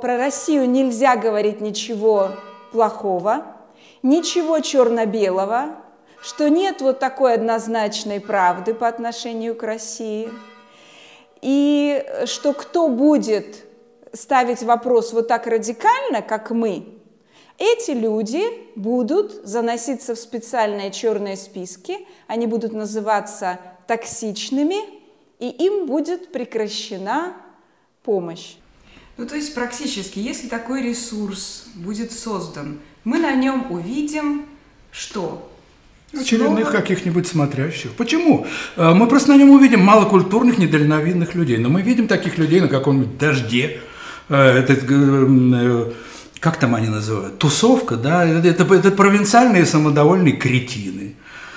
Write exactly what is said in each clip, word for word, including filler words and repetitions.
про Россию нельзя говорить ничего плохого, ничего черно-белого, что нет вот такой однозначной правды по отношению к России, и что кто будет ставить вопрос вот так радикально, как мы, эти люди будут заноситься в специальные черные списки, они будут называться токсичными, и им будет прекращена помощь. Ну, то есть практически, если такой ресурс будет создан, мы на нем увидим что? Очередных Снова... каких-нибудь смотрящих. Почему? Мы просто на нем увидим малокультурных, недальновидных людей. Но мы видим таких людей на каком-нибудь дожде. Это, как там они называют? Тусовка, да? Это, это провинциальные самодовольные кретины,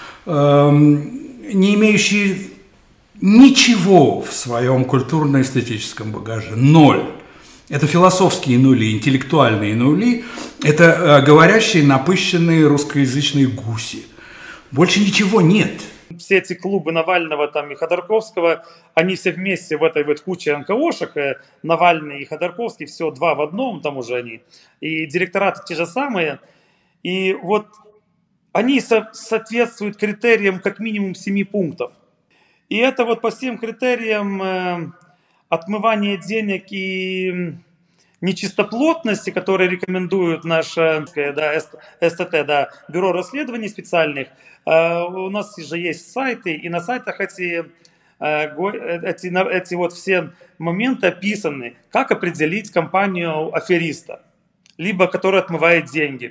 не имеющие ничего в своем культурно-эстетическом багаже. Ноль. Это философские нули, интеллектуальные нули. Это говорящие, напыщенные русскоязычные гуси. Больше ничего нет. Все эти клубы Навального там, и Ходорковского, они все вместе в этой вот куче эн ка о-шек, Навальный и Ходорковский, все два в одном, там уже они. И директораты те же самые. И вот они со соответствуют критериям как минимум семи пунктов. И это вот по всем критериям э, отмывания денег и нечистоплотности, которые рекомендуют наше да, эс тэ тэ, да, бюро расследований специальных. У нас же есть сайты, и на сайтах эти, эти, эти вот все моменты описаны, как определить компанию афериста, либо которая отмывает деньги.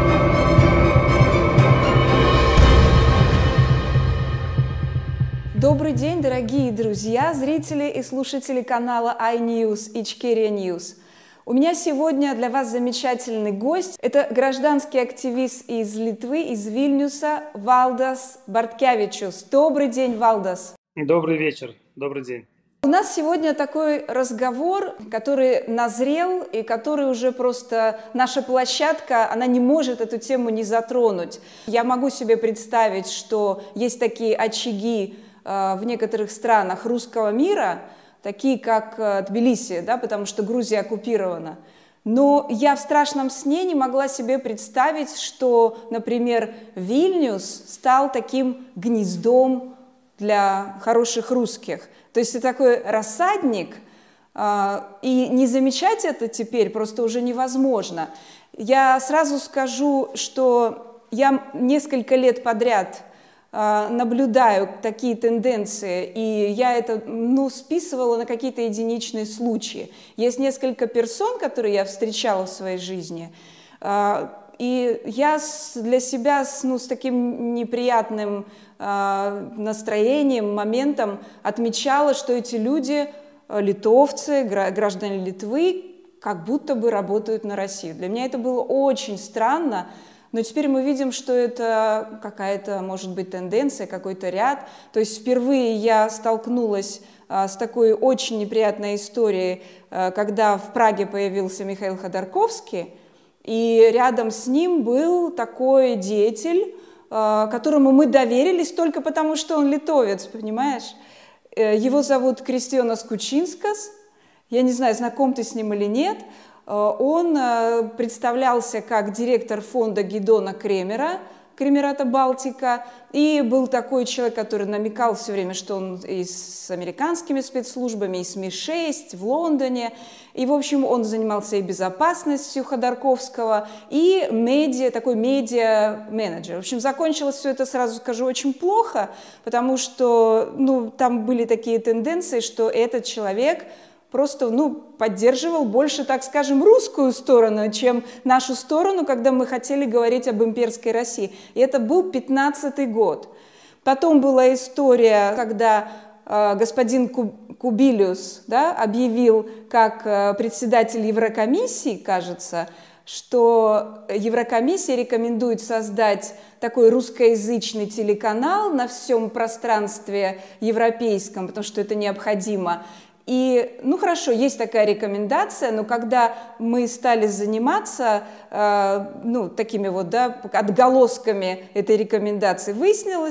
Добрый день, дорогие друзья, зрители и слушатели канала iNews, Ичкерия News. У меня сегодня для вас замечательный гость. Это гражданский активист из Литвы, из Вильнюса, Валдас Барткевичус. Добрый день, Валдас. Добрый вечер, добрый день. У нас сегодня такой разговор, который назрел и который уже просто наша площадка, она не может эту тему не затронуть. Я могу себе представить, что есть такие очаги э, в некоторых странах русского мира, такие как Тбилиси, да, потому что Грузия оккупирована. Но я в страшном сне не могла себе представить, что, например, Вильнюс стал таким гнездом для хороших русских. То есть это такой рассадник, и не замечать это теперь просто уже невозможно. Я сразу скажу, что я несколько лет подряд наблюдаю такие тенденции, и я это ну, списывала на какие-то единичные случаи. Есть несколько персон, которые я встречала в своей жизни, и я для себя ну, с таким неприятным настроением, моментом отмечала, что эти люди, литовцы, граждане Литвы, как будто бы работают на Россию. Для меня это было очень странно. Но теперь мы видим, что это какая-то, может быть, тенденция, какой-то ряд. То есть впервые я столкнулась а, с такой очень неприятной историей, а, когда в Праге появился Михаил Ходорковский, и рядом с ним был такой деятель, а, которому мы доверились только потому, что он литовец, понимаешь? Его зовут Кристионас Кучинскас. Я не знаю, знаком ты с ним или нет. Он представлялся как директор фонда Гидона Кремера, Кремерата Балтика, и был такой человек, который намекал все время, что он и с американскими спецслужбами, и с Ми шесть в Лондоне, и, в общем, он занимался и безопасностью Ходорковского, и медиа, такой медиа-менеджер. В общем, закончилось все это, сразу скажу, очень плохо, потому что ну, там были такие тенденции, что этот человек просто ну, поддерживал больше, так скажем, русскую сторону, чем нашу сторону, когда мы хотели говорить об имперской России. И это был пятнадцатый год. Потом была история, когда э, господин Кубилюс да, объявил, как э, председатель Еврокомиссии, кажется, что Еврокомиссия рекомендует создать такой русскоязычный телеканал на всем пространстве европейском, потому что это необходимо. И, ну хорошо, есть такая рекомендация, но когда мы стали заниматься, э, ну, такими вот, да, отголосками этой рекомендации, выяснилось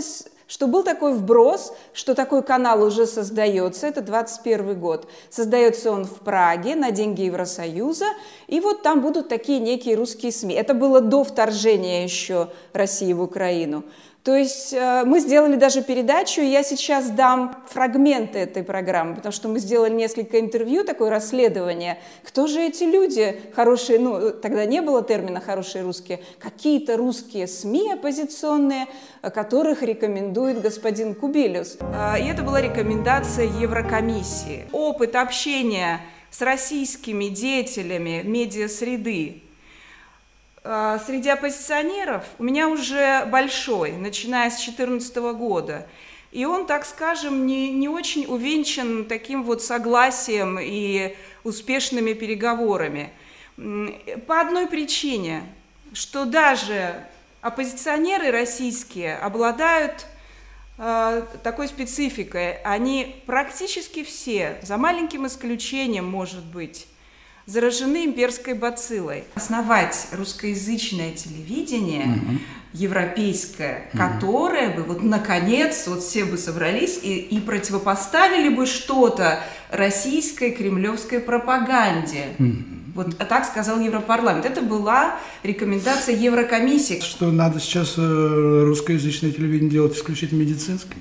что был такой вброс, что такой канал уже создается, это двадцать первый год. Создается он в Праге на деньги Евросоюза, и вот там будут такие некие русские СМИ. Это было до вторжения еще России в Украину. То есть мы сделали даже передачу, и я сейчас дам фрагменты этой программы, потому что мы сделали несколько интервью, такое расследование. Кто же эти люди хорошие, ну, тогда не было термина «хорошие русские», какие-то русские СМИ оппозиционные, которых рекомендует господин Кубилюс. И это была рекомендация Еврокомиссии. Опыт общения с российскими деятелями медиасреды среди оппозиционеров у меня уже большой, начиная с две тысячи четырнадцатого года. И он, так скажем, не, не очень увенчан таким вот согласием и успешными переговорами. По одной причине, что даже оппозиционеры российские обладают э, такой спецификой. Они практически все, за маленьким исключением, может быть, заражены имперской бациллой. Основать русскоязычное телевидение, угу. европейское, угу. которое бы вот наконец вот все бы собрались и, и противопоставили бы что-то российской кремлевской пропаганде. Угу. Вот так сказал Европарламент. Это была рекомендация Еврокомиссии. Что надо сейчас русскоязычное телевидение делать исключительно медицинским?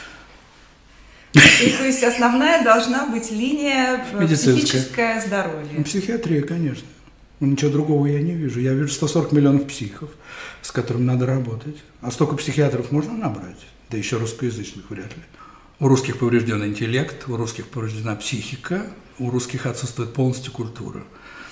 И, то есть основная должна быть линия психическое здоровье. Психиатрия, конечно. Ничего другого я не вижу. Я вижу сто сорок миллионов психов, с которыми надо работать. А столько психиатров можно набрать? Да еще русскоязычных вряд ли. У русских поврежден интеллект, у русских повреждена психика, у русских отсутствует полностью культура.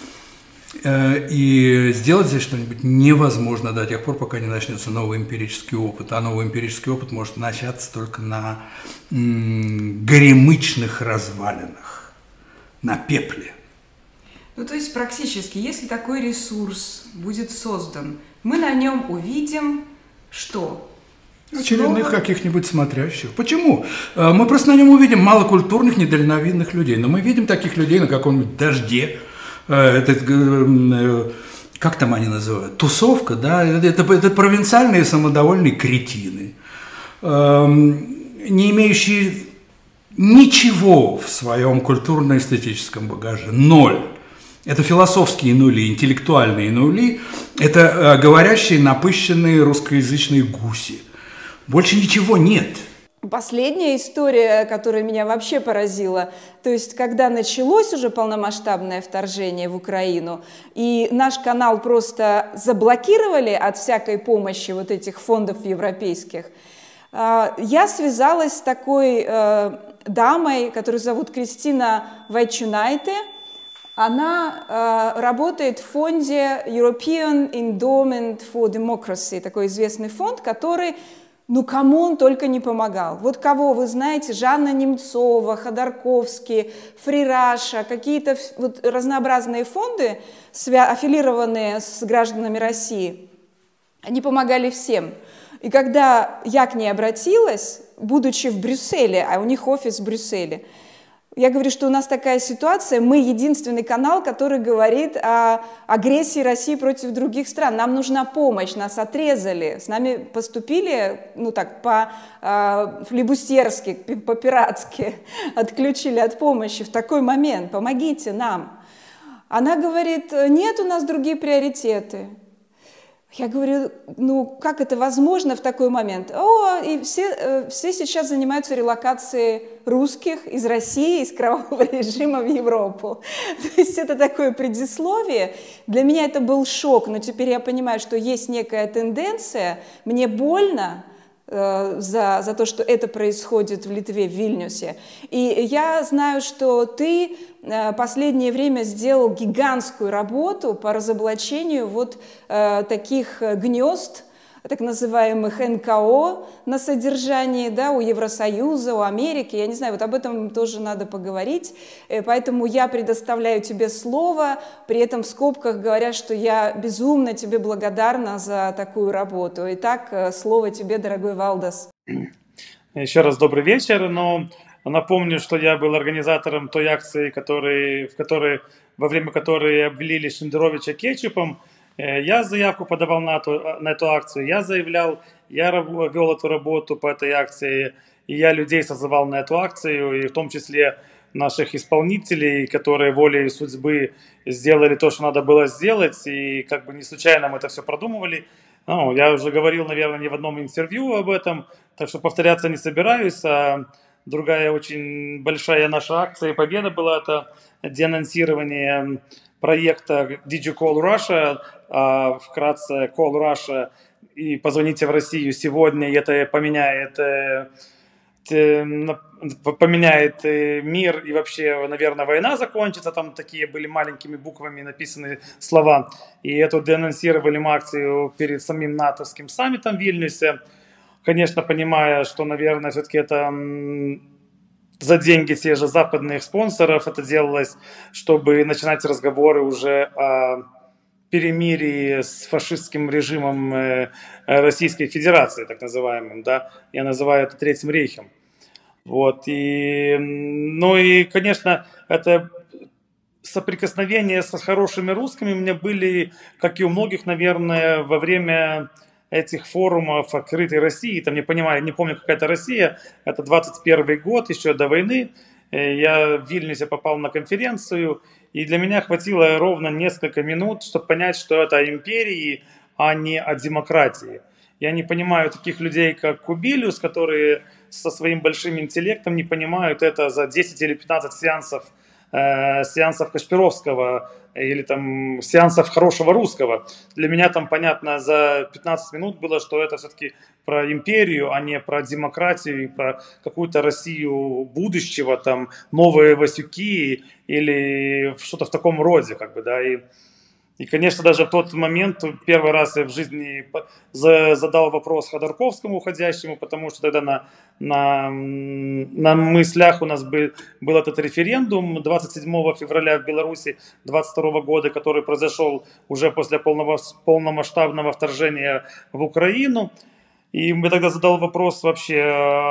И сделать здесь что-нибудь невозможно до тех пор, пока не начнется новый эмпирический опыт. А новый эмпирический опыт может начаться только на м- горемычных развалинах, на пепле. Ну, то есть практически, если такой ресурс будет создан, мы на нем увидим что? Очередных Снова... каких-нибудь смотрящих. Почему? Мы просто на нем увидим малокультурных, недальновидных людей. Но мы видим таких людей на каком-нибудь «Дожде». Это, как там они называют? Тусовка, да? Это, это провинциальные самодовольные кретины, не имеющие ничего в своем культурно-эстетическом багаже. Ноль. Это философские нули, интеллектуальные нули. Это говорящие, напыщенные русскоязычные гуси. Больше ничего нет. Последняя история, которая меня вообще поразила, то есть когда началось уже полномасштабное вторжение в Украину, и наш канал просто заблокировали от всякой помощи вот этих фондов европейских, я связалась с такой дамой, которую зовут Кристина Вайчунайте. Она работает в фонде European Endowment for Democracy, такой известный фонд, который... Ну, кому он только не помогал. Вот кого, вы знаете, Жанна Немцова, Ходорковский, Free Russia, какие-то вот разнообразные фонды, аффилированные с гражданами России, они помогали всем. И когда я к ней обратилась, будучи в Брюсселе, а у них офис в Брюсселе, я говорю, что у нас такая ситуация, мы единственный канал, который говорит о агрессии России против других стран. Нам нужна помощь, нас отрезали, с нами поступили, ну так, по-флибустерски, по-пиратски, отключили от помощи в такой момент, помогите нам. Она говорит, нет, у нас другие приоритеты. Я говорю, ну как это возможно в такой момент? О, и все, все сейчас занимаются релокацией русских из России, из кровавого режима в Европу. То есть это такое предисловие. Для меня это был шок, но теперь я понимаю, что есть некая тенденция. Мне больно э, за, за то, что это происходит в Литве, в Вильнюсе. И я знаю, что ты последнее время сделал гигантскую работу по разоблачению вот э, таких гнезд, так называемых эн ка о на содержании, да, у Евросоюза, у Америки. Я не знаю, вот об этом тоже надо поговорить. Поэтому я предоставляю тебе слово, при этом в скобках говоря, что я безумно тебе благодарна за такую работу. Итак, слово тебе, дорогой Валдас. Еще раз добрый вечер. Но напомню, что я был организатором той акции, который, в которой, во время которой обвелили Шендеровича кетчупом. Я заявку подавал на эту, на эту акцию, я заявлял, я вел эту работу по этой акции, и я людей созывал на эту акцию, и в том числе наших исполнителей, которые волей судьбы сделали то, что надо было сделать, и как бы не случайно мы это все продумывали. Ну, я уже говорил, наверное, не в одном интервью об этом, так что повторяться не собираюсь. А другая очень большая наша акция и победа была, это деанонсирование проекта Digicall Russia, а вкратце Call Russia, и позвоните в Россию сегодня, и это поменяет, поменяет мир, и вообще, наверное, война закончится. Там такие были маленькими буквами написаны слова. И эту деанонсировали мы акцию перед самим натовским саммитом в Вильнюсе. Конечно, понимая, что, наверное, все-таки это за деньги тех же западных спонсоров это делалось, чтобы начинать разговоры уже о перемирии с фашистским режимом Российской Федерации, так называемым, да, я называю это Третьим рейхом. Вот, и, ну и, конечно, это соприкосновения с хорошими русскими у меня были, как и у многих, наверное, во время этих форумов «Открытой России». Там, не понимаю, не помню, какая это Россия, это двадцать первый год, еще до войны. Я в Вильнюсе попал на конференцию, и для меня хватило ровно несколько минут, чтобы понять, что это о империи, а не о демократии. Я не понимаю таких людей, как Кубилюс, которые со своим большим интеллектом не понимают это за десять или пятнадцать сеансов, э, сеансов Кашпировского или там сеансов хорошего русского. Для меня там понятно за пятнадцать минут было, что это все-таки про империю, а не про демократию и про какую-то Россию будущего, там новые Васюки или что-то в таком роде, как бы, да, и И, конечно, даже в тот момент, первый раз я в жизни задал вопрос Ходорковскому уходящему, потому что тогда на, на, на мыслях у нас был, был этот референдум двадцать седьмого февраля в Беларуси двадцать второго года, который произошел уже после полного, полномасштабного вторжения в Украину. И я тогда задал вопрос вообще,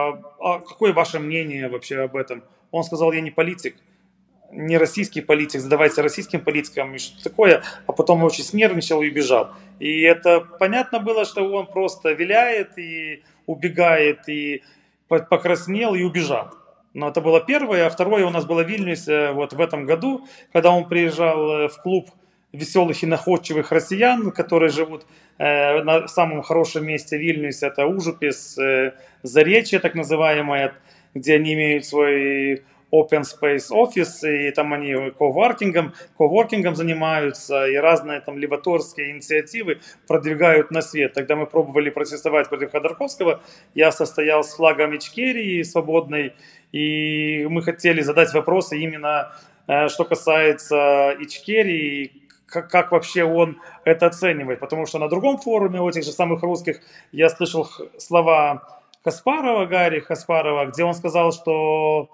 а какое ваше мнение вообще об этом? Он сказал, я не политик. Не российский политик, задавайте российским политикам и что такое, а потом очень снервничал и убежал. И это понятно было, что он просто виляет и убегает, и покраснел и убежал. Но это было первое, а второе у нас было в Вильнюсе вот в этом году, когда он приезжал в клуб веселых и находчивых россиян, которые живут э, на самом хорошем месте Вильнюсе, это Ужупис, э, Заречье так называемое, где они имеют свой open space office, и там они коворкингом, коворкингом занимаются, и разные там леваторские инициативы продвигают на свет. Тогда мы пробовали протестовать против Ходорковского, я состоял с флагом Ичкерии свободной, и мы хотели задать вопросы именно, что касается Ичкерии, как, как вообще он это оценивает, потому что на другом форуме у этих же самых русских я слышал слова Каспарова, Гарри Каспарова, где он сказал, что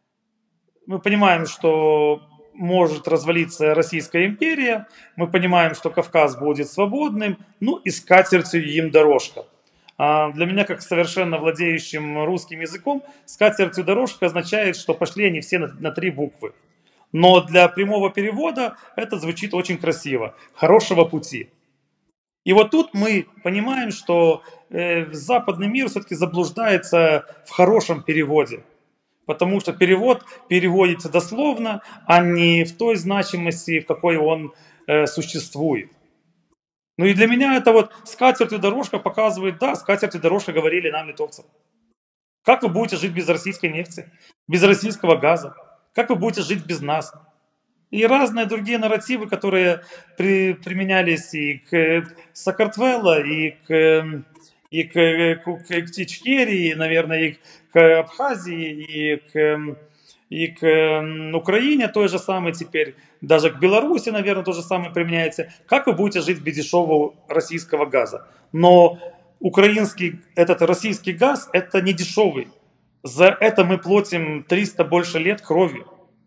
мы понимаем, что может развалиться Российская империя, мы понимаем, что Кавказ будет свободным, ну и с катертью им дорожка. А для меня, как совершенно владеющим русским языком, с катертью дорожка означает, что пошли они все на, на три буквы. Но для прямого перевода это звучит очень красиво. Хорошего пути. И вот тут мы понимаем, что э, западный мир все-таки заблуждается в хорошем переводе. Потому что перевод переводится дословно, а не в той значимости, в какой он э, существует. Ну и для меня это вот скатерть и дорожка показывает, да, скатерть и дорожка говорили нам, литовцам. Как вы будете жить без российской нефти, без российского газа? Как вы будете жить без нас? И разные другие нарративы, которые при, применялись и к Саакартвело, и к... и к, к, к Ичкерии, наверное, и к Абхазии, и к, и к Украине то же самое теперь, даже к Беларуси, наверное, то же самое применяется. Как вы будете жить без дешевого российского газа? Но украинский, этот российский газ, это не дешевый. За это мы платим триста больше лет кровью.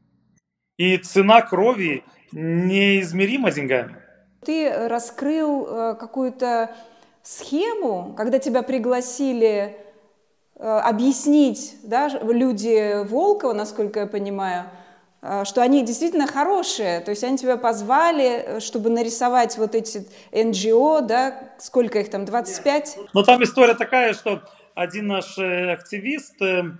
И цена крови неизмерима деньгами. Ты раскрыл какую-то схему, когда тебя пригласили э, объяснить, да, люди Волкова, насколько я понимаю, что они действительно хорошие, то есть они тебя позвали, чтобы нарисовать вот эти эн джи о, да, сколько их там, двадцать пять? Ну, там история такая, что один наш активист,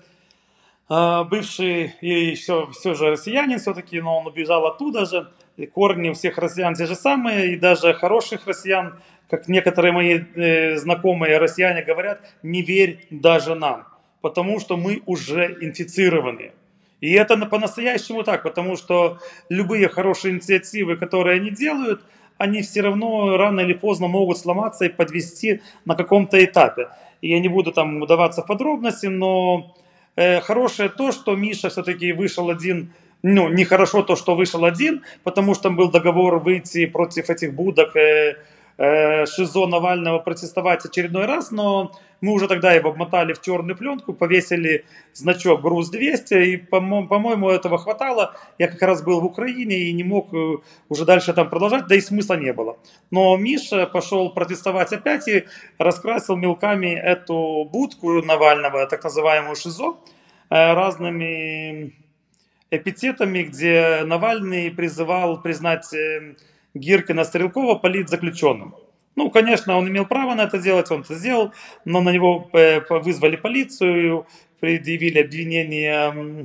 бывший и все, все же россиянин все-таки, но он убежал оттуда же, и корни у всех россиян те же самые, и даже хороших россиян, как некоторые мои э, знакомые россияне говорят, не верь даже нам, потому что мы уже инфицированы. И это по-настоящему так, потому что любые хорошие инициативы, которые они делают, они все равно рано или поздно могут сломаться и подвести на каком-то этапе. И я не буду там удаваться в подробности, но э, хорошее то, что Миша все-таки вышел один. Ну, нехорошо то, что вышел один, потому что был договор выйти против этих будок э, э, ШИЗО Навального, протестовать очередной раз, но мы уже тогда его обмотали в черную пленку, повесили значок груз двести, и, по-мо- по-моему, этого хватало. Я как раз был в Украине и не мог э, уже дальше там продолжать, да и смысла не было. Но Миша пошел протестовать опять и раскрасил мелками эту будку Навального, так называемую ШИЗО, э, разными эпитетами, где Навальный призывал признать э, Гиркина Стрелкова политзаключенным. Ну, конечно, он имел право на это делать, он это сделал, но на него э, вызвали полицию, предъявили обвинение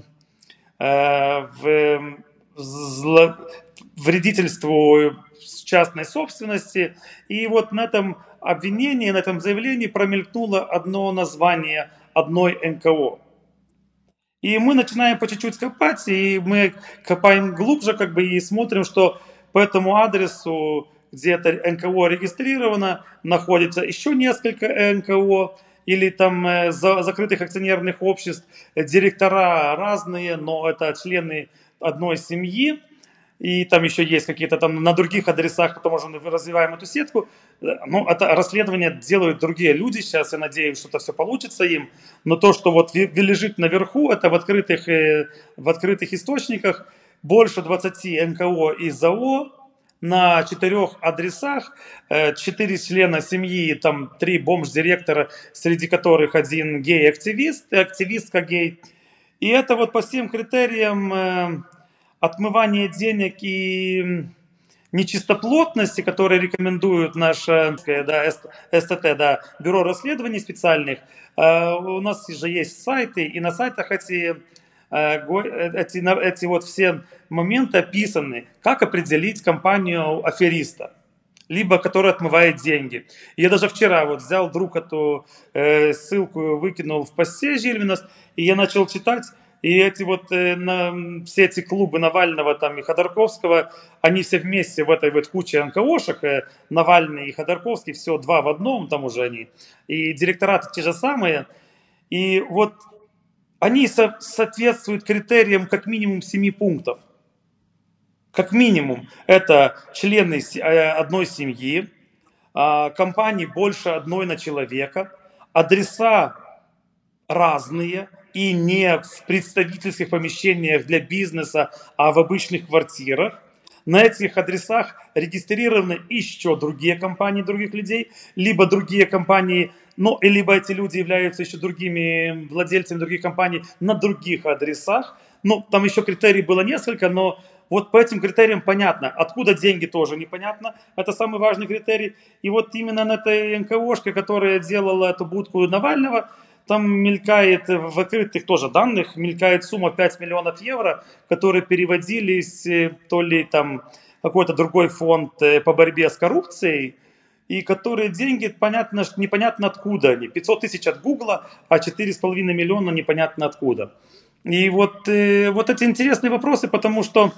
э, в зло... вредительству частной собственности. И вот на этом обвинении, на этом заявлении промелькнуло одно название одной эн ка о. И мы начинаем по чуть-чуть копать, и мы копаем глубже, как бы, и смотрим, что по этому адресу, где это эн ка о регистрировано, находится еще несколько эн ка о, или там э, за, закрытых акционерных обществ, директора разные, но это члены одной семьи. И там еще есть какие-то там на других адресах, потому что мы развиваем эту сетку. Ну, это расследование делают другие люди. Сейчас я надеюсь, что это все получится им. Но то, что вот лежит наверху, это в открытых, в открытых источниках больше двадцати эн ка о и ЗАО на четырех адресах, четыре члена семьи, там три бомж-директора, среди которых один гей-активист, активистка гей. И это вот по всем критериям отмывание денег и нечистоплотности, которые рекомендуют наше да, эс тэ тэ, да, бюро расследований специальных. У нас же есть сайты, и на сайтах эти, эти, эти вот все моменты описаны, как определить компанию афериста, либо которая отмывает деньги. Я даже вчера вот взял, друг эту э, ссылку выкинул в посте Жильвинас, и я начал читать. И эти вот, э, на, все эти клубы Навального там, и Ходорковского, они все вместе в этой вот куче эн ка о-шек, э, Навальный и Ходорковский, все два в одном там уже они. И директораты те же самые. И вот они со- соответствуют критериям как минимум семи пунктов. Как минимум это члены э, одной семьи, э, компании больше одной на человека, адреса разные, и не в представительских помещениях для бизнеса, а в обычных квартирах. На этих адресах регистрированы еще другие компании других людей, либо другие компании, ну, либо эти люди являются еще другими владельцами других компаний на других адресах. Ну, там еще критерий было несколько, но вот по этим критериям понятно. Откуда деньги, тоже непонятно. Это самый важный критерий. И вот именно на этой эн ка о-шке, которая делала эту будку Навального, там мелькает в открытых тоже данных, мелькает сумма пять миллионов евро, которые переводились то ли там какой-то другой фонд по борьбе с коррупцией, и которые деньги, понятно, непонятно откуда они. пятьсот тысяч от Гугла, а четыре с половиной миллиона непонятно откуда. И вот, вот эти интересные вопросы, потому что,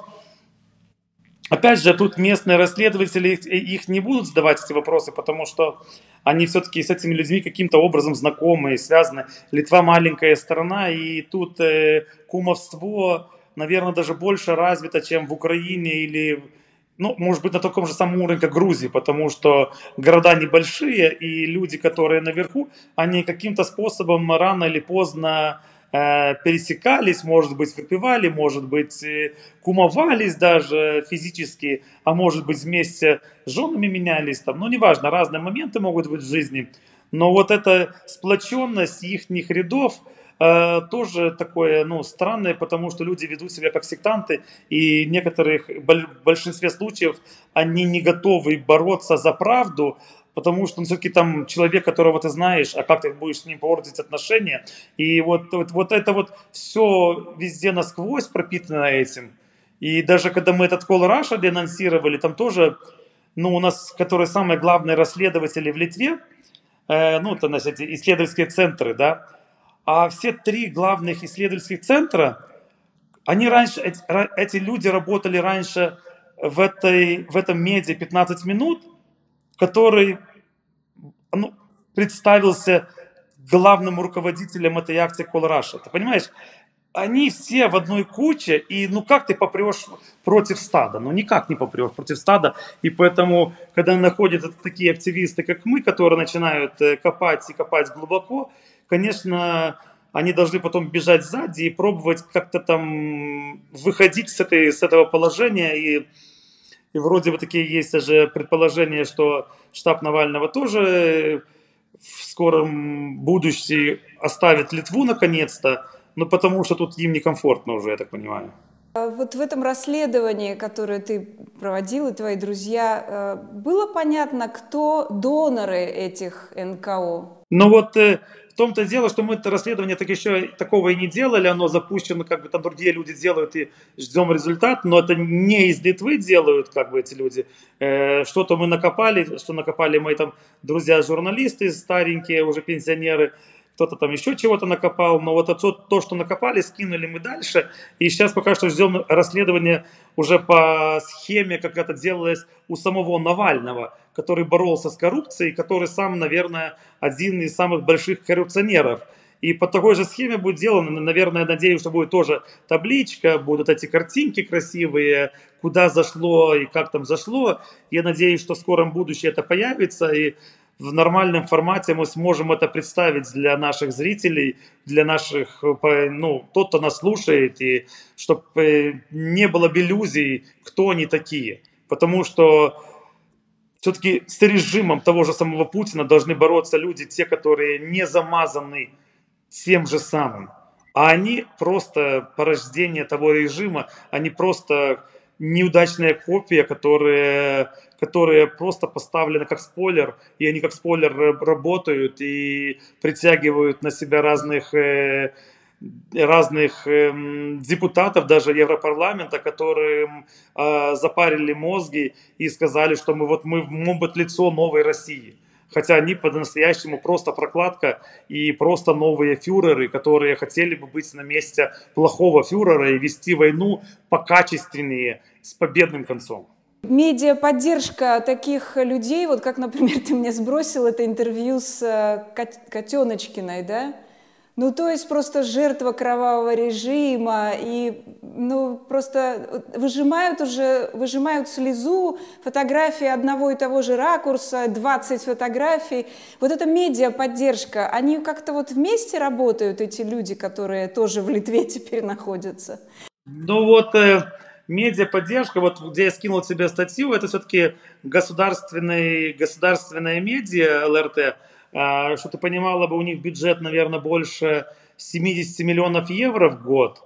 опять же, тут местные расследователи, их не будут задавать эти вопросы, потому что они все-таки с этими людьми каким-то образом знакомы, связаны. Литва маленькая страна, и тут э, кумовство, наверное, даже больше развито, чем в Украине или, ну, может быть, на таком же самом уровне, как Грузии, потому что города небольшие, и люди, которые наверху, они каким-то способом рано или поздно пересекались, может быть, выпивали, может быть, кумовались даже физически, а может быть, вместе с женами менялись, там, ну, неважно, разные моменты могут быть в жизни, но вот эта сплоченность их рядов, э, тоже такое, ну, странное, потому что люди ведут себя как сектанты, и в некоторых, в большинстве случаев они не готовы бороться за правду, потому что, ну, все-таки там человек, которого ты знаешь, а как ты будешь с ним портить отношения, и вот, вот, вот это вот все везде насквозь пропитано этим. И даже когда мы этот Call Russia денонсировали, там тоже, ну, у нас, которые самые главные расследователи в Литве, э, ну, это, значит, исследовательские центры, да, а все три главных исследовательских центра, они раньше, эти, эти люди работали раньше в, этой, в этом медиа пятнадцать минут, который, ну, представился главным руководителем этой акции Call Russia. Ты понимаешь? Они все в одной куче, и ну как ты попрешь против стада? Ну никак не попрешь против стада. И поэтому, когда находят такие активисты, как мы, которые начинают копать и копать глубоко, конечно, они должны потом бежать сзади и пробовать как-то там выходить с, этой, с этого положения. И, и вроде бы такие есть даже предположения, что штаб Навального тоже в скором будущем оставит Литву наконец-то. Ну, потому что тут им некомфортно уже, я так понимаю. Вот в этом расследовании, которое ты проводил, и твои друзья, было понятно, кто доноры этих эн ка о? Ну вот в том-то дело, что мы это расследование так еще такого и не делали, оно запущено, как бы там другие люди делают и ждем результат, но это не из Литвы делают, как бы эти люди. Что-то мы накопали, что накопали мои там друзья-журналисты, старенькие уже пенсионеры, кто-то там еще чего-то накопал, но вот то, то, что накопали, скинули мы дальше. И сейчас пока что ждем расследования уже по схеме, как это делалось у самого Навального, который боролся с коррупцией, который сам, наверное, один из самых больших коррупционеров. И по такой же схеме будет сделано, наверное, надеюсь, что будет тоже табличка, будут эти картинки красивые, куда зашло и как там зашло. Я надеюсь, что в скором будущем это появится, и в нормальном формате мы сможем это представить для наших зрителей, для наших, ну, тот, кто нас слушает, и чтобы не было иллюзий, кто они такие. Потому что все-таки с режимом того же самого Путина должны бороться люди, те, которые не замазаны тем же самым. А они просто порождение того режима, они просто неудачная копия, которые, которые просто поставлены как спойлер, и они как спойлер работают и притягивают на себя разных, э, разных э, депутатов, даже Европарламента, которым э, запарили мозги и сказали, что мы, вот, мы, мы вот лицо новой России. Хотя они по-настоящему просто прокладка и просто новые фюреры, которые хотели бы быть на месте плохого фюрера и вести войну покачественнее, с победным концом. Медиаподдержка таких людей, вот как, например, ты мне сбросил это интервью с Котеночкиной, да? Ну, то есть просто жертва кровавого режима, и, ну, просто выжимают уже, выжимают слезу, фотографии одного и того же ракурса, двадцать фотографий. Вот эта медиаподдержка, они как-то вот вместе работают, эти люди, которые тоже в Литве теперь находятся? Ну вот, э, медиаподдержка, вот где я скинул тебе статью, это все-таки государственные, государственная медиа, эл эр тэ. Что ты понимала бы, у них бюджет, наверное, больше семьдесят миллионов евро в год.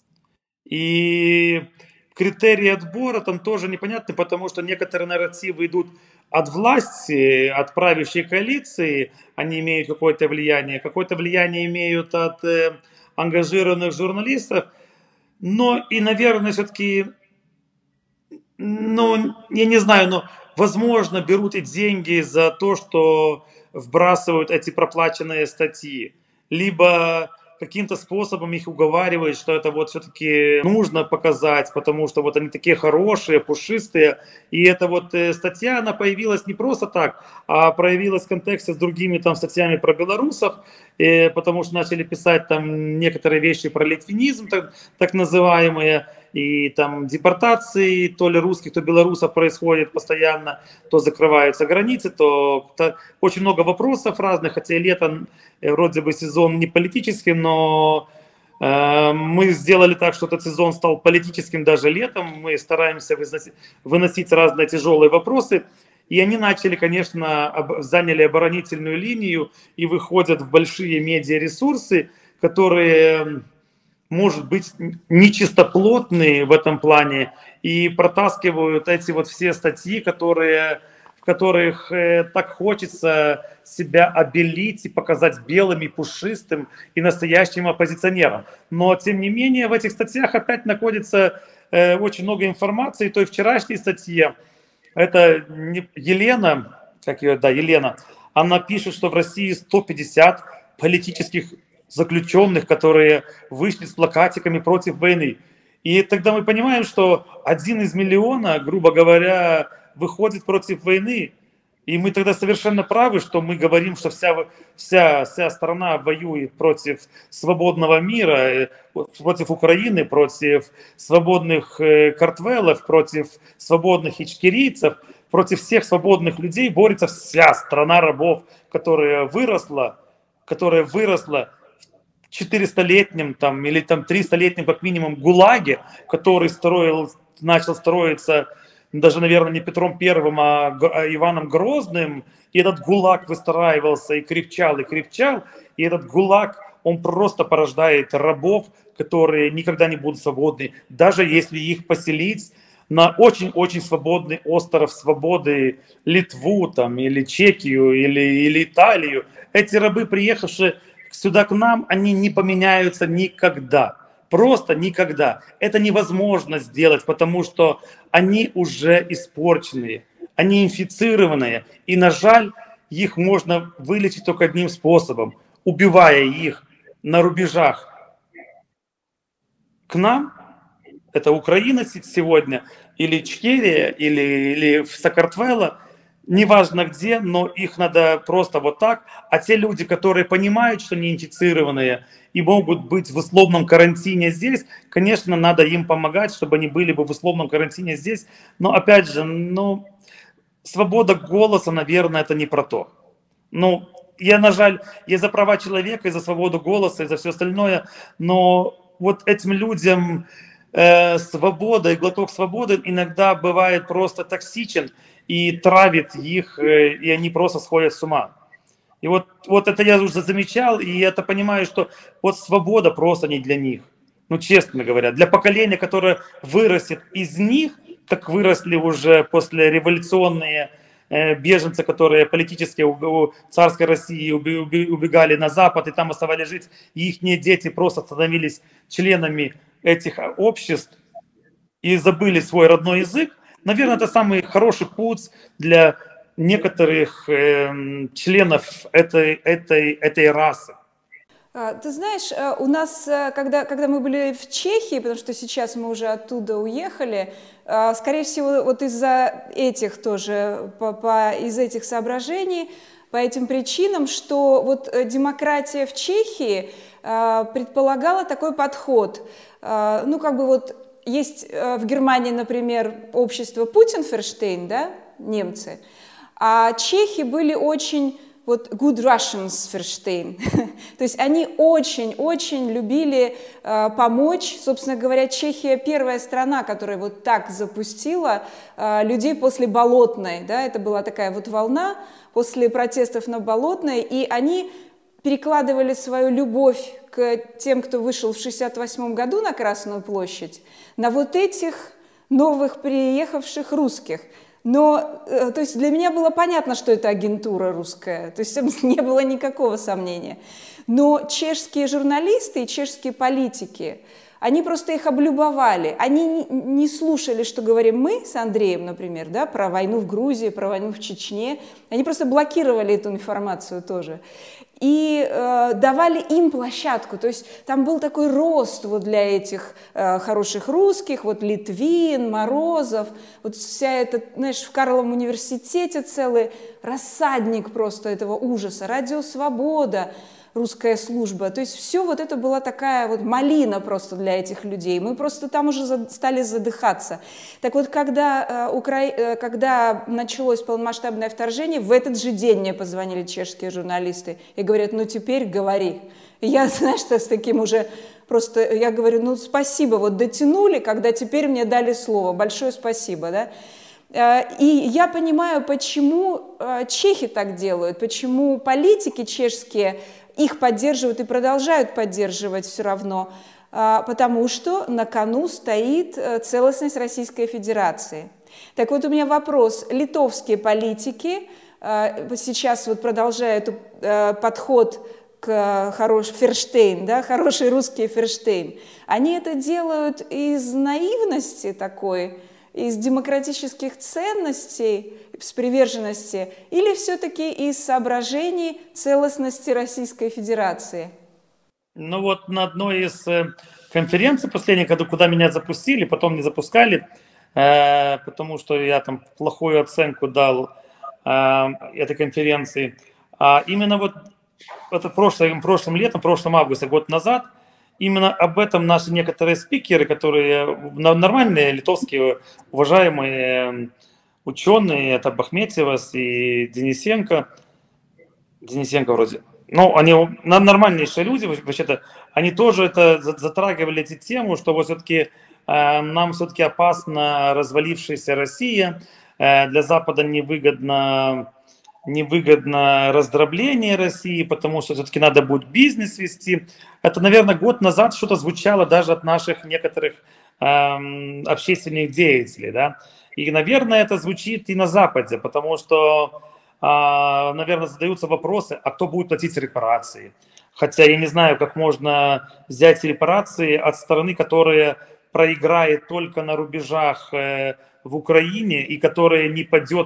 И критерии отбора там тоже непонятны, потому что некоторые нарративы идут от власти, от правящей коалиции, они имеют какое-то влияние, какое-то влияние имеют от э, ангажированных журналистов. Но и, наверное, все-таки, ну, я не знаю, но, возможно, берут и деньги за то, что вбрасывают эти проплаченные статьи, либо каким-то способом их уговаривают, что это вот все-таки нужно показать, потому что вот они такие хорошие, пушистые, и эта вот э, статья, она появилась не просто так, а проявилась в контексте с другими там статьями про белорусов, э, потому что начали писать там некоторые вещи про литвинизм, так, так называемые, и там депортации то ли русских, то белорусов происходит постоянно, то закрываются границы, то, то очень много вопросов разных, хотя лето вроде бы сезон не политический, но э, мы сделали так, что этот сезон стал политическим даже летом, мы стараемся выносить, выносить разные тяжелые вопросы, и они начали, конечно, об, заняли оборонительную линию и выходят в большие медиаресурсы, которые, может быть, нечистоплотные в этом плане и протаскивают эти вот все статьи, которые, в которых э, так хочется себя обелить и показать белым и пушистым и настоящим оппозиционером. Но, тем не менее, в этих статьях опять находится э, очень много информации. Той вчерашней статье, это Елена, как ее, да, Елена, она пишет, что в России сто пятьдесят политических заключенных, которые вышли с плакатиками против войны. И тогда мы понимаем, что один из миллиона, грубо говоря, выходит против войны. И мы тогда совершенно правы, что мы говорим, что вся, вся, вся страна воюет против свободного мира, против Украины, против свободных картвелов, против свободных ичкерийцев, против всех свободных людей борется вся страна рабов, которая выросла, которая выросла в четырехсотлетнем там, или там тристолетнем как минимум ГУЛАГе, который строил, начал строиться даже, наверное, не Петром Первым, а Иваном Грозным. И этот ГУЛАГ выстраивался и крепчал, и крепчал. И этот ГУЛАГ, он просто порождает рабов, которые никогда не будут свободны, даже если их поселить на очень-очень свободный остров свободы, Литву там, или Чехию, или, или Италию. Эти рабы, приехавшие сюда к нам, они не поменяются никогда. Просто никогда. Это невозможно сделать, потому что они уже испорченные, они инфицированные. И, на жаль, их можно вылечить только одним способом, убивая их на рубежах к нам. Это Украина сегодня, или Ичкерия, или, или Саакартвело, неважно где, но их надо просто вот так. А те люди, которые понимают, что не инфицированные и могут быть в условном карантине здесь, конечно, надо им помогать, чтобы они были бы в условном карантине здесь. Но опять же, ну, свобода голоса, наверное, это не про то. Ну, я, на жаль, я за права человека, и за свободу голоса, и за все остальное, но вот этим людям э, свобода и глоток свободы иногда бывает просто токсичен и травит их, э, и они просто сходят с ума. И вот, вот это я уже замечал, и я это понимаю, что вот свобода просто не для них. Ну, честно говоря, для поколения, которое вырастет из них, как выросли уже после революционные э, беженцы, которые политически у, у царской России убегали на Запад и там оставались жить, и их дети просто становились членами этих обществ и забыли свой родной язык. Наверное, это самый хороший путь для некоторых э, членов этой, этой, этой расы. Ты знаешь, у нас, когда, когда мы были в Чехии, потому что сейчас мы уже оттуда уехали, скорее всего, вот из-за этих тоже, по, по, из этих соображений, по этим причинам, что вот демократия в Чехии предполагала такой подход. Ну, как бы вот есть в Германии, например, общество Путин-Ферштейн, да, немцы, а чехи были очень вот good Russians Verstehen. То есть они очень-очень любили э, помочь. Собственно говоря, Чехия первая страна, которая вот так запустила э, людей после Болотной. Да? Это была такая вот волна после протестов на Болотной. И они перекладывали свою любовь к тем, кто вышел в шестьдесят восьмом году на Красную площадь, на вот этих новых приехавших русских. Но, то есть для меня было понятно, что это агентура русская, то есть не было никакого сомнения. Но чешские журналисты и чешские политики, они просто их облюбовали, они не слушали, что говорим мы с Андреем, например, да, про войну в Грузии, про войну в Чечне, они просто блокировали эту информацию тоже. И э, давали им площадку, то есть там был такой рост вот для этих э, хороших русских, вот Литвин, Морозов, вот вся эта, знаешь, в Карловом университете целый рассадник просто этого ужаса, Радио Свобода, русская служба, то есть все вот это была такая вот малина просто для этих людей, мы просто там уже за, стали задыхаться. Так вот, когда, э, Укра... э, когда началось полномасштабное вторжение, в этот же день мне позвонили чешские журналисты и говорят, ну теперь говори. И я, знаешь, с таким уже просто, я говорю, ну спасибо, вот дотянули, когда теперь мне дали слово, большое спасибо, да. И я понимаю, почему чехи так делают, почему политики чешские их поддерживают и продолжают поддерживать все равно, потому что на кону стоит целостность Российской Федерации. Так вот, у меня вопрос. Литовские политики сейчас вот продолжают подход к хорош, Ферштейн, да, хороший русский Ферштейн. Они это делают из наивности такой, из демократических ценностей, с приверженности, или все-таки из соображений целостности Российской Федерации? Ну вот на одной из конференций последних, куда меня запустили, потом не запускали, э, потому что я там плохую оценку дал э, этой конференции. А именно вот это прошлым, прошлым летом, прошлым августе, год назад, именно об этом наши некоторые спикеры, которые нормальные литовские уважаемые ученые, это Бахметьевас и Денисенко, Денисенко вроде, ну, они нормальнейшие люди, вообще-то, они тоже это затрагивали эти темы, что вот все-таки э, нам все-таки опасна развалившаяся Россия, э, для Запада невыгодно, невыгодно раздробление России, потому что все-таки надо будет бизнес вести. Это, наверное, год назад что-то звучало даже от наших некоторых э, общественных деятелей, да, и, наверное, это звучит и на Западе, потому что наверное, задаются вопросы, а кто будет платить репарации? Хотя я не знаю, как можно взять репарации от страны, которая проиграет только на рубежах в Украине и которая не падет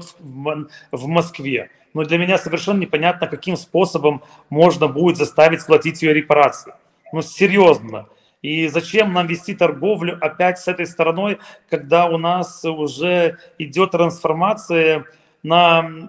в Москве. Но для меня совершенно непонятно, каким способом можно будет заставить платить ее репарации. Ну, серьезно. И зачем нам вести торговлю опять с этой стороной, когда у нас уже идет трансформация на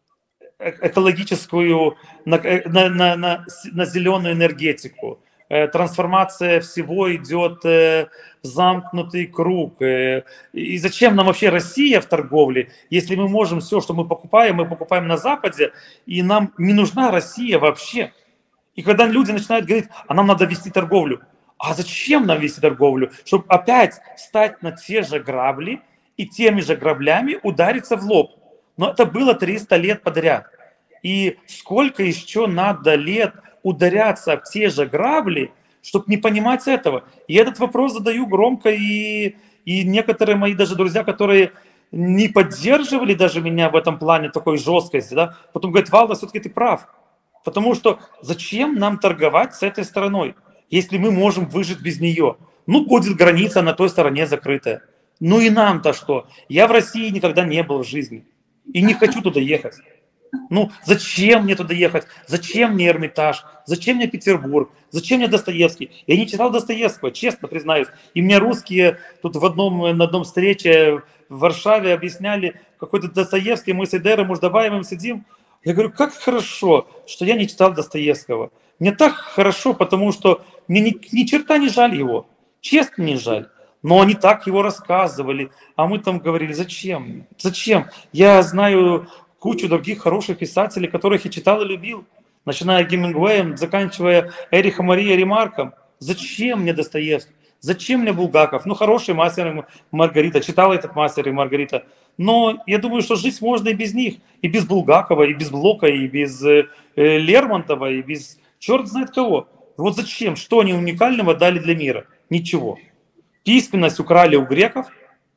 экологическую, на, на, на, на, на зеленую энергетику. Трансформация всего идет в замкнутый круг. И зачем нам вообще Россия в торговле, если мы можем все, что мы покупаем, мы покупаем на Западе, и нам не нужна Россия вообще. И когда люди начинают говорить, а нам надо вести торговлю, а зачем нам вести торговлю? Чтобы опять встать на те же грабли и теми же граблями удариться в лоб. Но это было триста лет подряд. И сколько еще надо лет ударяться об те же грабли, чтобы не понимать этого? И этот вопрос задаю громко, и, и некоторые мои даже друзья, которые не поддерживали даже меня в этом плане такой жесткости, да, потом говорят, Валда, все-таки ты прав. Потому что зачем нам торговать с этой стороной, если мы можем выжить без нее? Ну, будет граница на той стороне закрытая. Ну и нам-то что? Я в России никогда не был в жизни. И не хочу туда ехать. Ну, зачем мне туда ехать? Зачем мне Эрмитаж? Зачем мне Петербург? Зачем мне Достоевский? Я не читал Достоевского, честно признаюсь. И мне русские тут в одном, на одном встрече в Варшаве объясняли, какой-то Достоевский, мы с Эдером Муждабаевым сидим. Я говорю, как хорошо, что я не читал Достоевского. Мне так хорошо, потому что мне ни, ни черта не жаль его. Честно не жаль. Но они так его рассказывали, а мы там говорили, зачем? Зачем? Я знаю кучу других хороших писателей, которых я читал и любил, начиная Гемингуэем, заканчивая Эрихом Мария Ремарком. Зачем мне Достоевский? Зачем мне Булгаков? Ну, хороший «Мастер и Маргарита», читал этот «Мастер и Маргарита». Но я думаю, что жить можно и без них, и без Булгакова, и без Блока, и без э, Лермонтова, и без черт знает кого. Вот зачем? Что они уникального дали для мира? Ничего. Письменность украли у греков.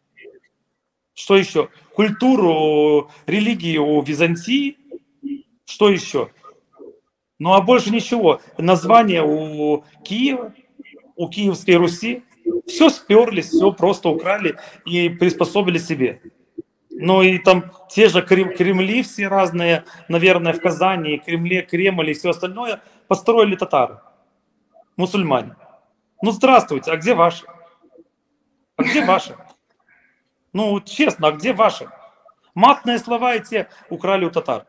Что еще? Культуру, религию у Византии. Что еще? Ну а больше ничего. Название у Киева, у Киевской Руси. Все сперлись, все просто украли и приспособили себе. Ну и там те же Кремли все разные, наверное, в Казани, Кремле, Кремль и все остальное построили татары, мусульмане. Ну здравствуйте, а где ваши? А где ваши? Ну, честно, а где ваши? Матные слова и те украли у татар.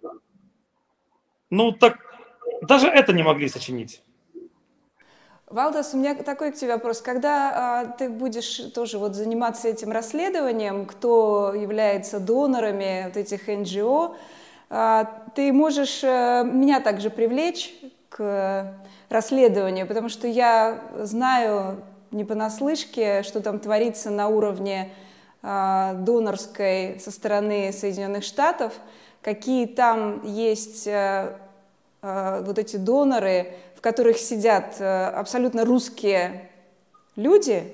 Ну, так даже это не могли сочинить. Валдас, у меня такой к тебе вопрос. Когда а, ты будешь тоже вот заниматься этим расследованием, кто является донорами вот этих эн джи о, а, ты можешь а, меня также привлечь к расследованию, потому что я знаю не понаслышке, что там творится на уровне э, донорской со стороны Соединенных Штатов, какие там есть э, вот эти доноры, в которых сидят абсолютно русские люди.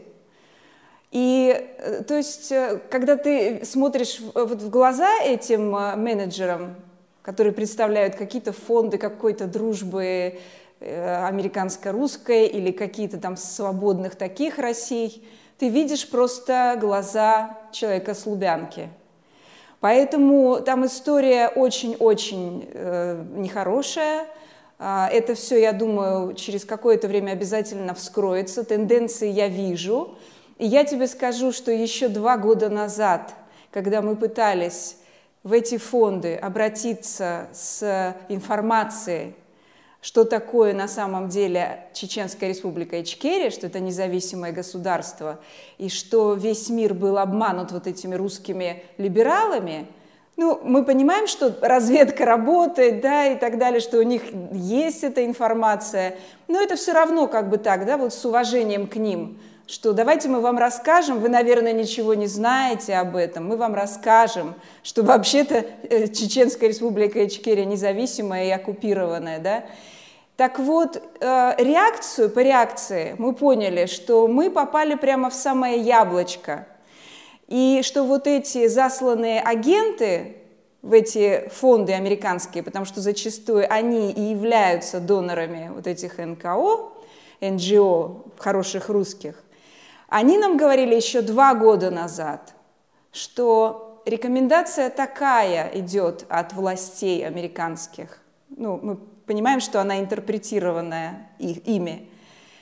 И, то есть, когда ты смотришь вот в глаза этим менеджерам, которые представляют какие-то фонды какой-то дружбы американско-русской или какие-то там свободных таких Россий, ты видишь просто глаза человека с Лубянки. Поэтому там история очень-очень э, нехорошая. Это все, я думаю, через какое-то время обязательно вскроется. Тенденции я вижу. И я тебе скажу, что еще два года назад, когда мы пытались в эти фонды обратиться с информацией, что такое на самом деле Чеченская республика Ичкерия, что это независимое государство, и что весь мир был обманут вот этими русскими либералами, ну, мы понимаем, что разведка работает, да, и так далее, что у них есть эта информация, но это все равно как бы так, да, вот с уважением к ним, что давайте мы вам расскажем, вы, наверное, ничего не знаете об этом, мы вам расскажем, что вообще-то Чеченская республика Ичкерия независимая и оккупированная, да. Так вот, реакцию, по реакции мы поняли, что мы попали прямо в самое яблочко, и что вот эти засланные агенты в эти фонды американские, потому что зачастую они и являются донорами вот этих эн ка о, эн джи о, хороших русских, они нам говорили еще два года назад, что рекомендация такая идет от властей американских, ну, мы понимаем, что она интерпретированная ими,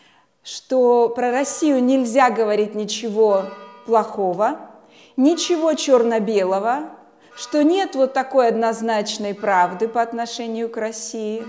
что про Россию нельзя говорить ничего плохого, ничего черно-белого, что нет вот такой однозначной правды по отношению к России,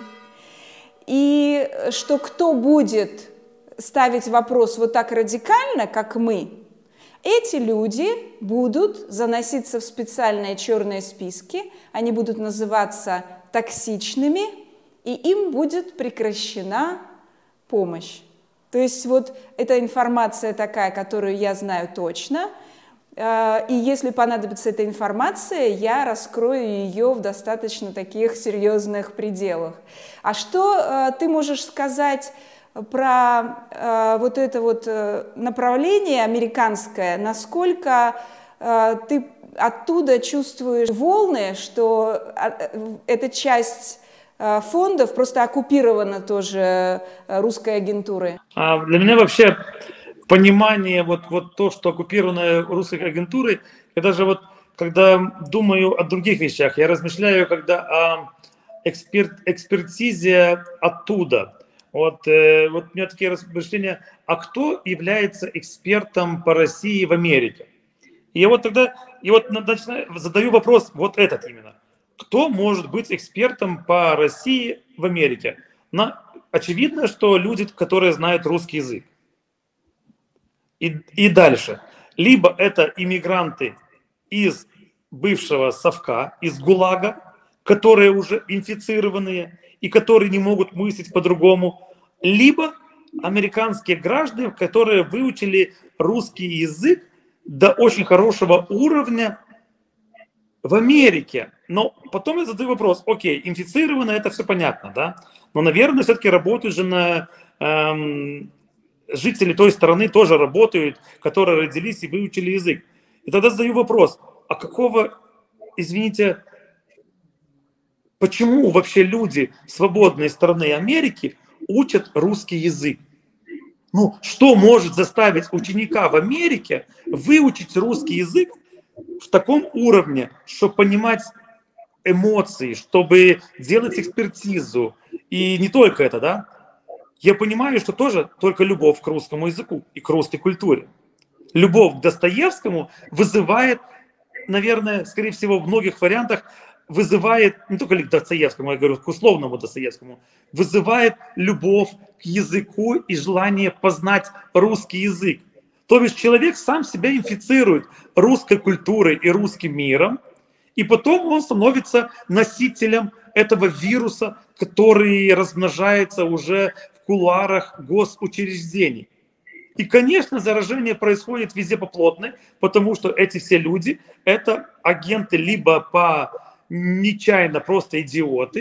и что кто будет ставить вопрос вот так радикально, как мы, эти люди будут заноситься в специальные черные списки, они будут называться токсичными, и им будет прекращена помощь. То есть вот эта информация такая, которую я знаю точно, и если понадобится эта информация, я раскрою ее в достаточно таких серьезных пределах. А что ты можешь сказать про э, вот это вот э, направление американское, насколько э, ты оттуда чувствуешь волны, что э, эта часть э, фондов просто оккупирована тоже э, русской агентурой? А для меня вообще понимание вот, вот то, что оккупировано русской агентурой, я даже вот, когда думаю о других вещах, я размышляю, когда о эксперт, экспертизе оттуда. Вот, э, вот у меня такие размышления, а кто является экспертом по России в Америке? И я вот тогда и вот начинаю, задаю вопрос, вот этот именно. Кто может быть экспертом по России в Америке? На, очевидно, что люди, которые знают русский язык. И, и дальше. Либо это иммигранты из бывшего совка, из ГУЛАГа, которые уже инфицированные, и которые не могут мыслить по-другому, либо американские граждане, которые выучили русский язык до очень хорошего уровня в Америке. Но потом я задаю вопрос, окей, инфицировано, это все понятно, да? Но, наверное, все-таки работают же на... Эм, жители той страны тоже работают, которые родились и выучили язык. И тогда задаю вопрос, а какого, извините, почему вообще люди свободной страны Америки учат русский язык? Ну, что может заставить ученика в Америке выучить русский язык в таком уровне, чтобы понимать эмоции, чтобы делать экспертизу? И не только это, да? Я понимаю, что тоже только любовь к русскому языку и к русской культуре. Любовь к Достоевскому вызывает, наверное, скорее всего, в многих вариантах вызывает, не только к Достоевскому, я говорю, к условному Достоевскому, вызывает любовь к языку и желание познать русский язык. То есть человек сам себя инфицирует русской культурой и русским миром, и потом он становится носителем этого вируса, который размножается уже в кулуарах госучреждений. И, конечно, заражение происходит везде по плотной, потому что эти все люди – это агенты либо по нечаянно просто идиоты,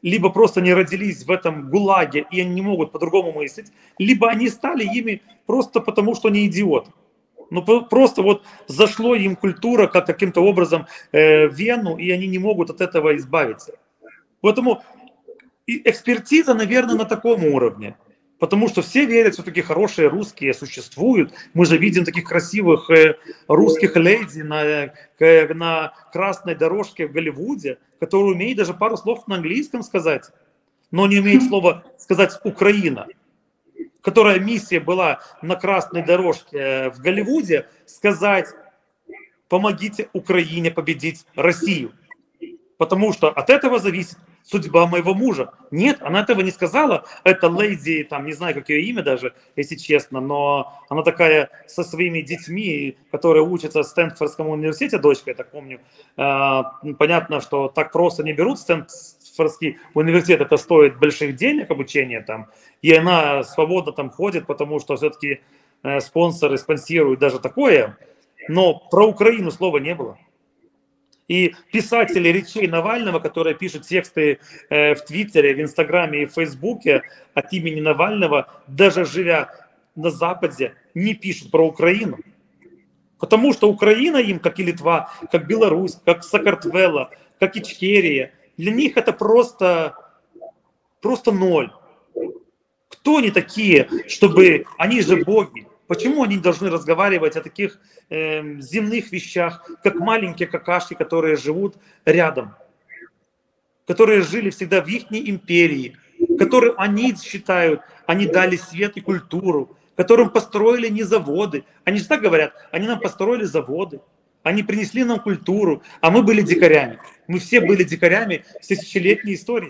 либо просто не родились в этом ГУЛАГе, и они не могут по-другому мыслить, либо они стали ими просто потому, что они идиоты. Ну, просто вот зашло им культура как каким-то образом э, в вену, и они не могут от этого избавиться. Поэтому экспертиза, наверное, на таком уровне. Потому что все верят, все-таки хорошие русские существуют. Мы же видим таких красивых э, русских леди на, э, на красной дорожке в Голливуде, которые умеют даже пару слов на английском сказать, но не умеют слово сказать «Украина», которая миссия была на красной дорожке в Голливуде сказать «Помогите Украине победить Россию», потому что от этого зависит судьба моего мужа. Нет, она этого не сказала. Это леди, там, не знаю, как ее имя даже, если честно, но она такая со своими детьми, которые учатся в Стэнфордском университете, дочка, я так помню. Понятно, что так просто не берут Стэнфордский университет, это стоит больших денег обучение там, и она свободно там ходит, потому что все-таки спонсоры спонсируют даже такое, но про Украину слова не было. И писатели речей Навального, которые пишут тексты э, в Твиттере, в Инстаграме и в Фейсбуке от имени Навального, даже живя на Западе, не пишут про Украину. Потому что Украина им, как и Литва, как Беларусь, как Саакартвело, как Ичкерия, для них это просто, просто ноль. Кто они такие, чтобы... Они же боги. Почему они должны разговаривать о таких э, земных вещах, как маленькие какашки, которые живут рядом, которые жили всегда в их империи, которым они считают, они дали свет и культуру, которым построили не заводы. Они же так говорят, они нам построили заводы, они принесли нам культуру, а мы были дикарями. Мы все были дикарями с тысячелетней историей.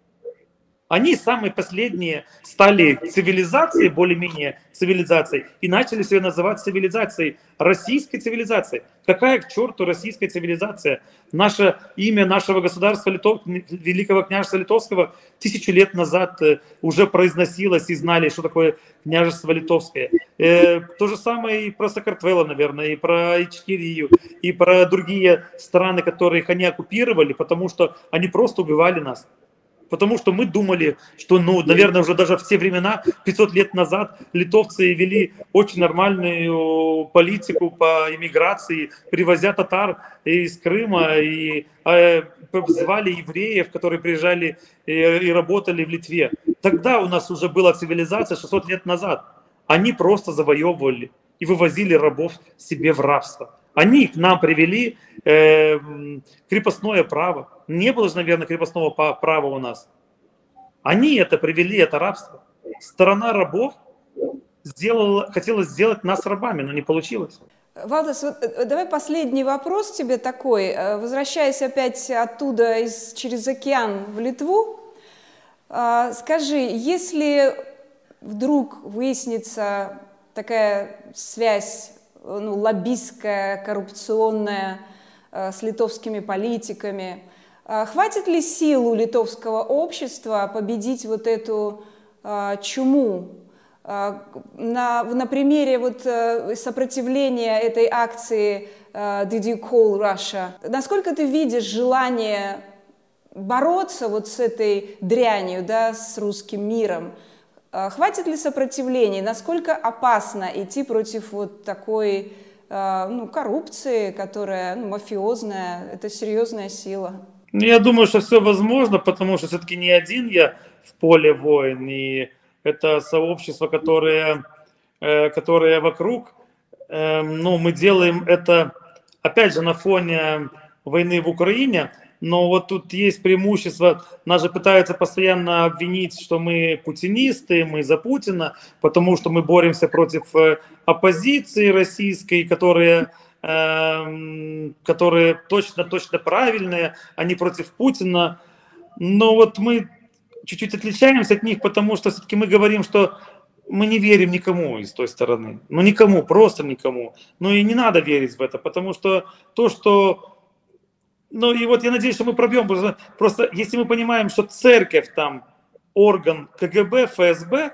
Они самые последние стали цивилизацией, более-менее цивилизацией, и начали себя называть цивилизацией, российской цивилизацией. Какая к черту российская цивилизация? Наше имя нашего государства, Литов, Великого княжества Литовского, тысячу лет назад уже произносилось и знали, что такое княжество Литовское. Э, то же самое и про Саакартвело, наверное, и про Ичкерию, и про другие страны, которые их они оккупировали, потому что они просто убивали нас. Потому что мы думали, что, ну, наверное, уже даже в те времена, пятьсот лет назад, литовцы вели очень нормальную политику по иммиграции, привозя татар из Крыма, и э, звали евреев, которые приезжали и, и работали в Литве. Тогда у нас уже была цивилизация шестьсот лет назад. Они просто завоевывали и вывозили рабов себе в рабство. Они к нам привели э, крепостное право. Не было же, наверное, крепостного права у нас. Они это привели, это рабство. Сторона рабов сделала, хотела сделать нас рабами, но не получилось. Валдис, вот давай последний вопрос тебе такой. Возвращаясь опять оттуда из, через океан в Литву, скажи, если вдруг выяснится такая связь, ну, лоббистская, коррупционная, с литовскими политиками, хватит ли сил у литовского общества победить вот эту чуму? На, на примере вот сопротивления этой акции Did you call Russia? Насколько ты видишь желание бороться вот с этой дрянью, да, с русским миром? Хватит ли сопротивления? Насколько опасно идти против вот такой, ну, коррупции, которая, ну, мафиозная? Это серьезная сила. Я думаю, что все возможно, потому что все-таки не один я в поле воин, и это сообщество, которое, которое вокруг. Ну, мы делаем это, опять же, на фоне войны в Украине. Но вот тут есть преимущество, нас же пытаются постоянно обвинить, что мы путинисты, мы за Путина, потому что мы боремся против оппозиции российской, которые, э, которые точно-точно правильные, а не против Путина. Но вот мы чуть-чуть отличаемся от них, потому что все-таки мы говорим, что мы не верим никому из той стороны. Ну никому, просто никому. Ну и не надо верить в это, потому что то, что... Ну и вот я надеюсь, что мы пробьем, просто, просто если мы понимаем, что церковь там орган КГБ, ФСБ,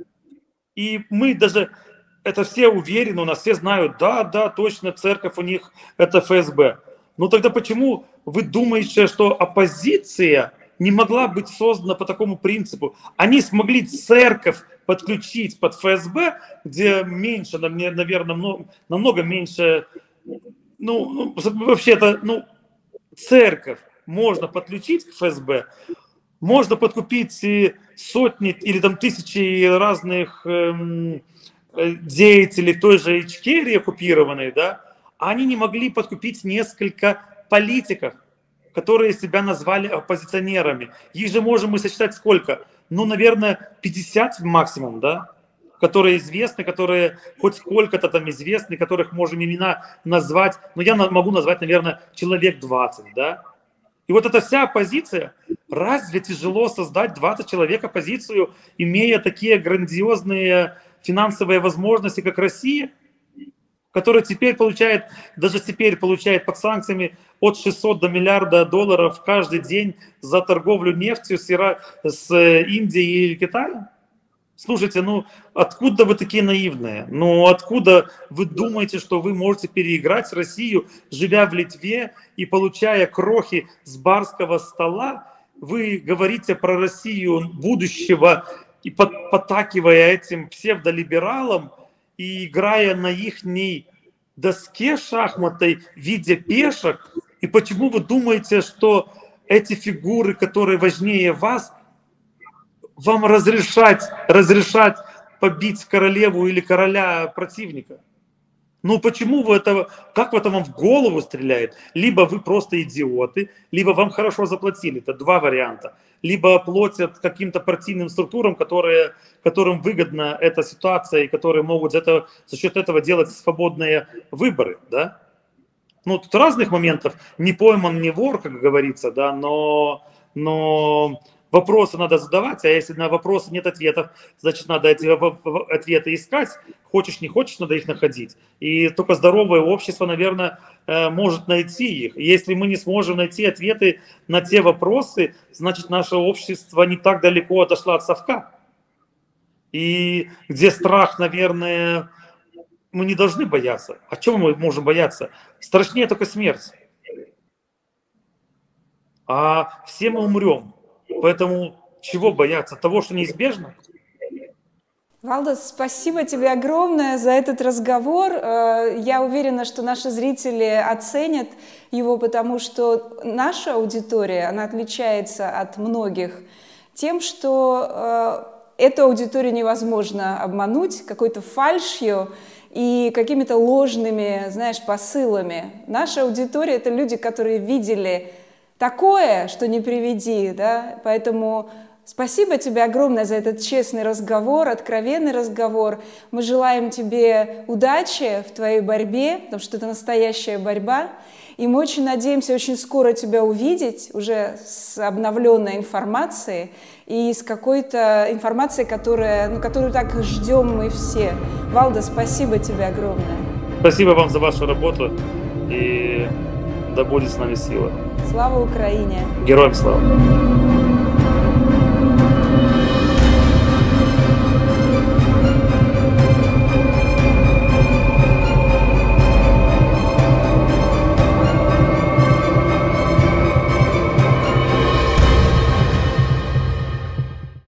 и мы даже, это все уверены, у нас все знают, да, да, точно, церковь у них это ФСБ. Ну тогда почему вы думаете, что оппозиция не могла быть создана по такому принципу. Они смогли церковь подключить под эф эс бэ, где меньше, наверное, намного меньше, ну, ну вообще-то, ну, церковь можно подключить к эф эс бэ, можно подкупить сотни или там тысячи разных эм, деятелей той же Ичкерии оккупированной, да, а они не могли подкупить несколько политиков, которые себя назвали оппозиционерами. Их же можем мы сосчитать сколько? Ну, наверное, пятьдесят максимум, да, которые известны, которые хоть сколько-то там известны, которых можем имена назвать, но я могу назвать, наверное, человек двадцать, да. И вот эта вся оппозиция, разве тяжело создать двадцать человек оппозицию, имея такие грандиозные финансовые возможности, как Россия, которая теперь получает, даже теперь получает под санкциями от шестисот до миллиарда долларов каждый день за торговлю нефтью с, Ира... с Индией или Китаем? Слушайте, ну откуда вы такие наивные? Ну откуда вы думаете, что вы можете переиграть Россию, живя в Литве и получая крохи с барского стола? Вы говорите про Россию будущего и подтакивая этим псевдолибералам и играя на ихней доске шахматной в виде пешек. И почему вы думаете, что эти фигуры, которые важнее вас, вам разрешать, разрешать побить королеву или короля противника? Ну почему вы это, как это вам в голову стреляет? Либо вы просто идиоты, либо вам хорошо заплатили. Это два варианта. Либо платят каким-то партийным структурам, которые, которым выгодна эта ситуация, и которые могут за, это, за счет этого делать свободные выборы. Да? Ну тут разных моментов. Не пойман, не вор, как говорится, да, но... но вопросы надо задавать, а если на вопросы нет ответов, значит, надо эти ответы искать. Хочешь, не хочешь, надо их находить. И только здоровое общество, наверное, может найти их. Если мы не сможем найти ответы на те вопросы, значит, наше общество не так далеко отошло от совка. И где страх, наверное, мы не должны бояться. О чем мы можем бояться? Страшнее только смерть. А все мы умрем. Поэтому чего бояться? Того, что неизбежно? Валдас, спасибо тебе огромное за этот разговор. Я уверена, что наши зрители оценят его, потому что наша аудитория, она отличается от многих тем, что эту аудиторию невозможно обмануть какой-то фальшью и какими-то ложными, знаешь, посылами. Наша аудитория – это люди, которые видели такое, что не приведи, да, поэтому спасибо тебе огромное за этот честный разговор, откровенный разговор. Мы желаем тебе удачи в твоей борьбе, потому что это настоящая борьба, и мы очень надеемся очень скоро тебя увидеть уже с обновленной информацией и с какой-то информацией, которая, ну, которую так ждем мы все. Валдас, спасибо тебе огромное. Спасибо вам за вашу работу, и да будет с нами сила. Слава Украине! Героям слава!